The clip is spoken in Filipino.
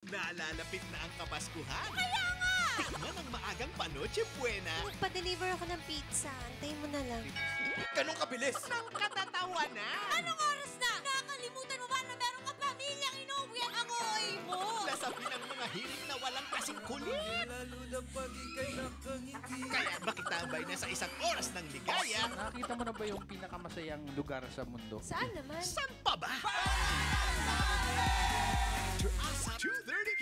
Nalalapit na ang Kapaskuhan. Kaya nga! Tikman ang maagang Panoche Buena. Magpa-deliver ako ng pizza. Antayin mo na lang. Ganun kabilis! Ng katatawanan. Anong oras na? Nakakalimutan mo ba na meron ka pamilyang inuwi ang amoy mo? Nasabi ng mga hiling na walang kasing kulit. Lalo na pag ika'y nakangiti. Kaya makitambay na sa isang oras ng ligaya. Nakita mo na ba yung pinakamasayang lugar sa mundo? Saan naman? Saan pa ba? 2:30